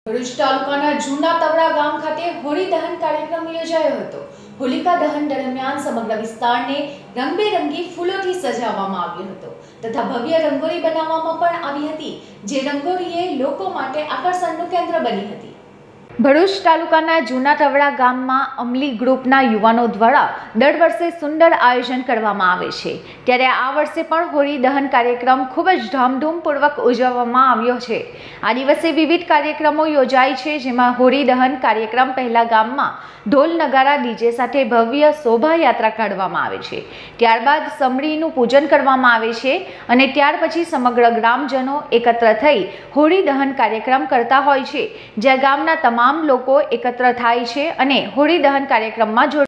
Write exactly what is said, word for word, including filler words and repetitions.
ભરૂચ તાલુકાના જૂના તવડા ગામ ખાતે હોળી દહન કાર્યક્રમ યોજાયો હતો। હોલિકા દહન દરમિયાન સમગ્ર વિસ્તારને રંગબેરંગી ફૂલોથી સજાવવામાં આવ્યો હતો તથા ભવ્ય રંગોળી બનાવવામાં પણ આવી હતી, જે રંગોળીએ લોકો માટે આકર્ષણનું કેન્દ્ર બની હતી। ભરૂચ તાલુકાના જૂના તવડા ગામમાં અમલી ગ્રુપના યુવાનો દ્વારા દર વર્ષે સુંદર આયોજન કરવામાં આવે છે, ત્યારે આ વર્ષે પણ હોળી દહન કાર્યક્રમ ખૂબ જ ધામધૂમપૂર્વક ઉજવવામાં આવ્યો છે। આ દિવસે વિવિધ કાર્યક્રમો યોજાય છે, જેમાં હોળી દહન કાર્યક્રમ પહેલા ગામમાં ઢોલ નગારા ડીજે સાથે ભવ્ય શોભાયાત્રા કાઢવામાં આવે છે, ત્યારબાદ સમડીનું પૂજન કરવામાં આવે છે અને ત્યાર પછી સમગ્ર ગ્રામજનો એકત્ર થઈ હોળી દહન કાર્યક્રમ કરતા હોય છે, જ્યાં ગામના તમામ લોકો એકત્ર થાય છે અને હોળી દહન કાર્યક્રમમાં જોડાય છે।